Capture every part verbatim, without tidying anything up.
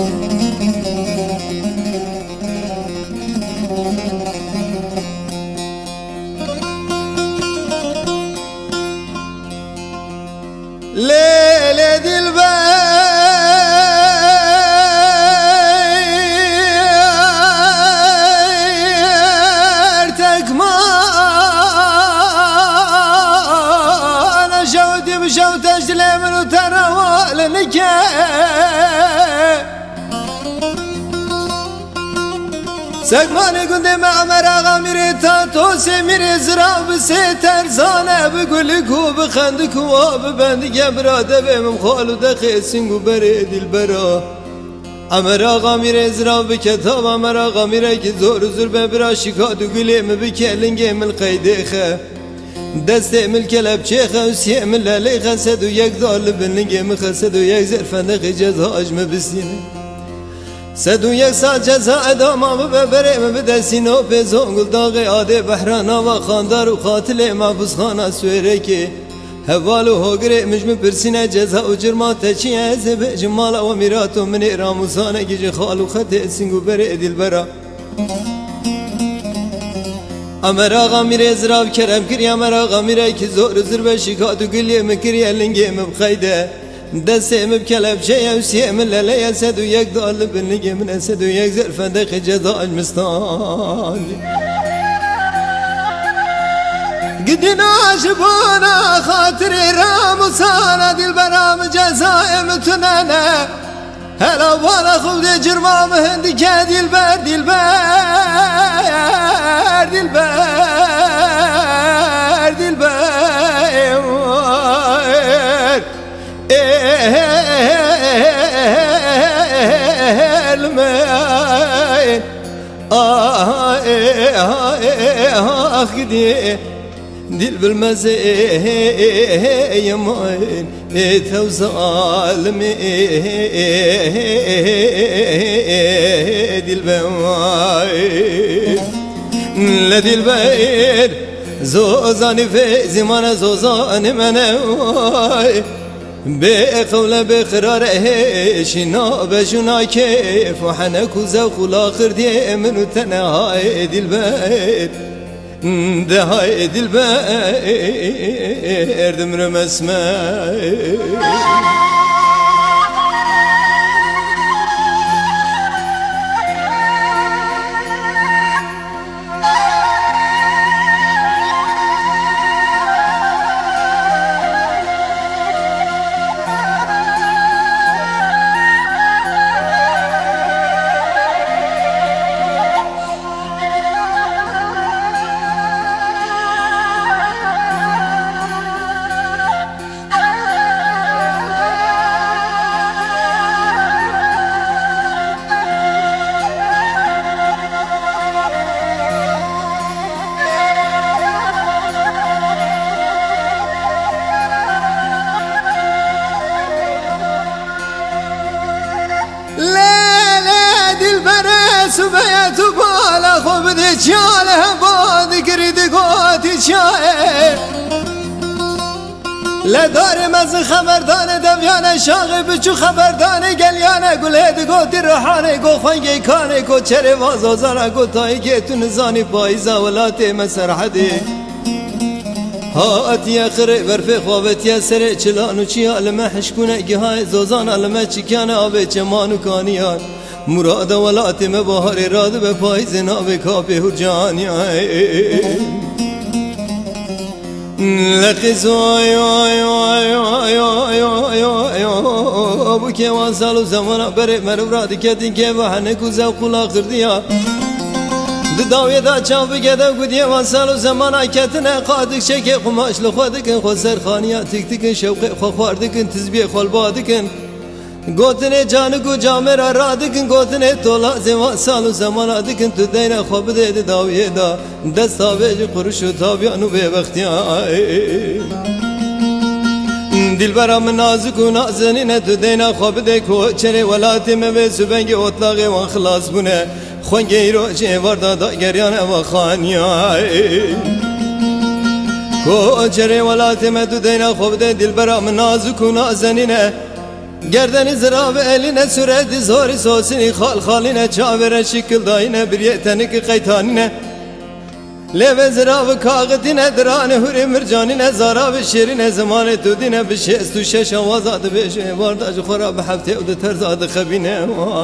ليلة دلبر تكمان شوتي بشوت أجلم وتروى لنكا سكماني كنت مع مراغا ميري تاتو سميري زراب سيتر زانه بقولكو بخندكو ببندك براده بمم خالو دخيسنگو بري دلبرا امراغا ميري زراب بكتاب امراغا ميري كي زور زور ببرا شكادو قليم بكالنگي من قيديخه دست امل كلب شيخه وسي امل لليخه سدو يك ظالب بننگي مخسدو يك زرفندق جزا اجم بسينه سدو یک سال جزا ادامه ببرم بدسینو به زنگل داغ آده بحرانا و خاندار و قاتل محبوس خانه سویره که حوال و هاگره مجمع پرسینه جزا و جرمات چی از به جمال و میرات و من راموزانه گیج خال و خط سنگو بره دل برا امر آقا میره زراب کرم کری امر آقا میره که زور زر به شکات و گلیه مکری النگه مبخیده دستم بكلب شيء وسيم لا يسد ويك ضل بالنجم من اسد ويك زرفندق جزاء المستان قدنا شبونا خاطري راموسانا دي البرام جزاء متنانا هلا وانا خذ جرمام هندي كادي البر دي البر دي البر دي البر الماين آه آه خدي دل بالمزي يمين توزال مي دل باين لدي البير زوزاني في زمان زوزاني مناي بقول بقرار شنا بجنا كيف وحنك وزوق والاخر دي من تنهاي دلبر دهاي دلبر دمر مسماي سبيت بالا خوب دي چاله باد گرید گوتی چاه لدار مز خبردان دویانه شاغ بچو خبردان گلیانه گله دی گوتی روحانه گو خوانگی کانه گو چره وازازانه گو تایی که تو نزانی پاییزا ولاتی مسرحدی هاتی اخره برفه خوابتی سر چلانو چی علمه حشکونه گهای زوزان علمه چکانه آبه چمانو کانیان مراد ولات میں بہر راد بے پایز ناب کاپے ہو جانی لقز آی آی آی آی آی آی آی ابو کے واسالو زمانہ برے مروراد کہتی کہ وحنے کو ذوق الاخر دیا داوی دا چاو بگده گودی واسالو زمانہ کتنه قادک شک قماش لخودکن خو سرخانیا تک تک شوق خو خواردکن تسبیح خال بادکن گوتنه جان کو جامرا رادکن گوتنه تولا زما سالو زمانہ دکن تو دینا خوب دے داوی دا دستاویج قرش تابیانو بے وقتیا دل برام نازک و نازنین تو دینا خوب دے کو چره ولات میں سبنگ اطلاق و خلاص بونه خونگی رو چه وردا دا گریان و خانیا کو چره ولات میں تو دینا خوب دے دل برام نازک و نازنین Gerdeni zirabı eline süredi zori sosini hal haline çavere şıkıldayine bir yetenik kaytanine Leve zirabı kağıdine dirane huri mircanine zarabı şirine zamanı tudine bir şestu şeş avazadı beşe vardacı khorabı hafte udu terzadı khabine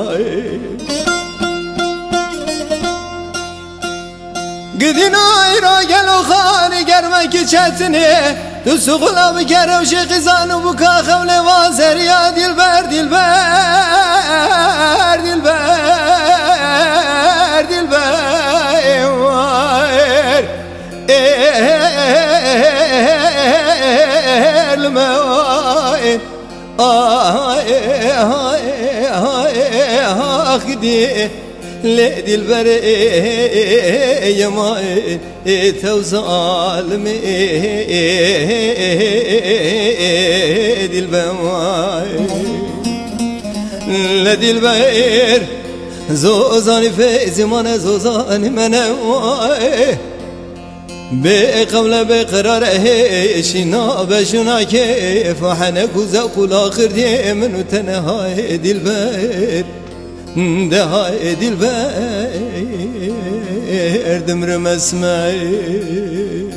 Gidin ayra gel o khani germek çetini Tu suğula bir kere uşi kızanı bu kahevle vazer ya dilber dilber dilber dilber elme ah gidi le dilber yama tevzal mi dilber le dilber zozani fe zamane zozani mene بقبل بقراره شنا بشنا كيف حنك وزق الاخر دي من تنهاي دلبر دهاي دلبر دمر مسمعي